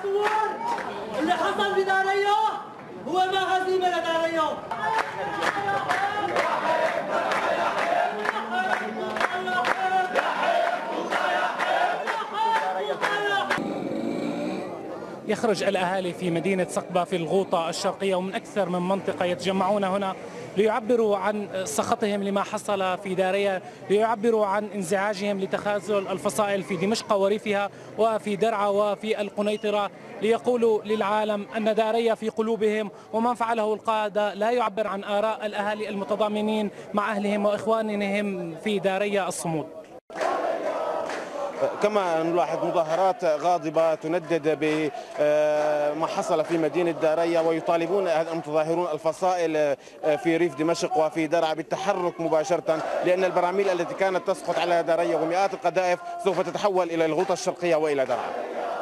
الثوار اللي حصل في داريا هو ما هزيمة لداريا. يخرج الأهالي في مدينة سقبة في الغوطة الشرقية ومن أكثر من منطقة يتجمعون هنا ليعبروا عن سخطهم لما حصل في داريا، ليعبروا عن انزعاجهم لتخاذل الفصائل في دمشق وريفها وفي درعا وفي القنيطرة، ليقولوا للعالم أن داريا في قلوبهم، وما فعله القادة لا يعبر عن آراء الأهالي المتضامنين مع أهلهم وإخوانهم في داريا الصمود. كما نلاحظ مظاهرات غاضبة تندد بما حصل في مدينة داريا، ويطالبون المتظاهرون الفصائل في ريف دمشق وفي درعا بالتحرك مباشرة، لأن البراميل التي كانت تسقط على داريا ومئات القذائف سوف تتحول إلى الغوطة الشرقية وإلى درعا.